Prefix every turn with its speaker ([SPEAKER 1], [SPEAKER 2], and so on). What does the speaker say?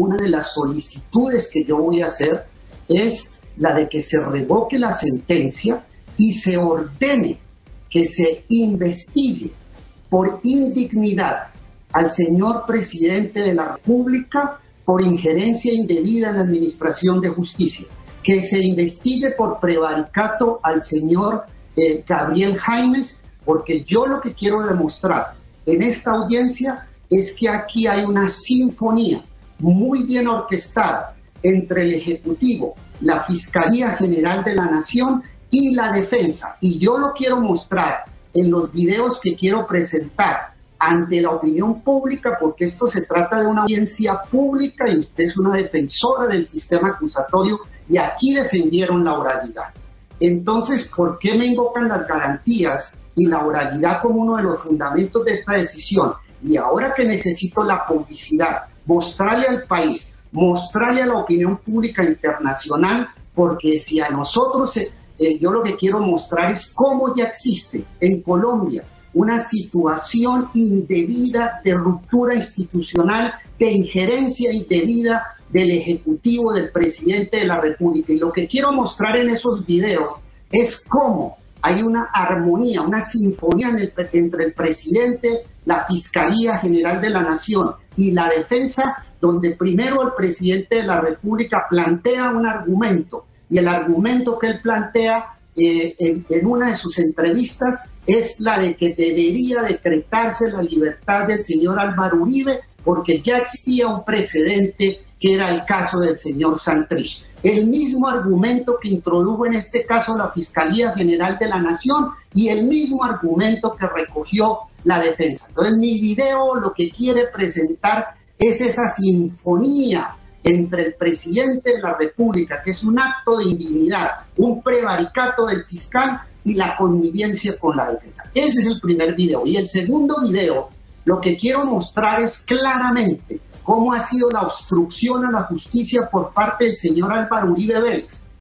[SPEAKER 1] una de las solicitudes que yo voy a hacer es la de que se revoque la sentencia y se ordene que se investigue por indignidad al señor presidente de la República por injerencia indebida en la administración de justicia, que se investigue por prevaricato al señor Gabriel Jaimes, porque yo lo que quiero demostrar en esta audiencia es que aquí hay una sinfonía muy bien orquestada entre el Ejecutivo, la Fiscalía General de la Nación y la Defensa. Y yo lo quiero mostrar en los videos que quiero presentar ante la opinión pública, porque esto se trata de una audiencia pública y usted es una defensora del sistema acusatorio y aquí defendieron la oralidad. Entonces, ¿por qué me invocan las garantías y la oralidad como uno de los fundamentos de esta decisión? Y ahora que necesito la publicidad, mostrarle al país, mostrarle a la opinión pública internacional, porque si a nosotros, yo lo que quiero mostrar es cómo ya existe en Colombia una situación indebida de ruptura institucional, de injerencia indebida del Ejecutivo, del Presidente de la República. Y lo que quiero mostrar en esos videos es cómo hay una armonía, una sinfonía entre el Presidente, la Fiscalía General de la Nación y la Defensa, donde primero el Presidente de la República plantea un argumento, y el argumento que él plantea en una de sus entrevistas es la de que debería decretarse la libertad del señor Álvaro Uribe, porque ya existía un precedente que era el caso del señor Santrich. El mismo argumento que introdujo en este caso la Fiscalía General de la Nación y el mismo argumento que recogió la Defensa. Entonces mi video lo que quiere presentar es esa sinfonía entre el Presidente de la República, que es un acto de indignidad, un prevaricato del fiscal y la connivencia con la Defensa. Ese es el primer video. Y el segundo video, lo que quiero mostrar es claramente cómo ha sido la obstrucción a la justicia por parte del señor Álvaro Uribe Vélez.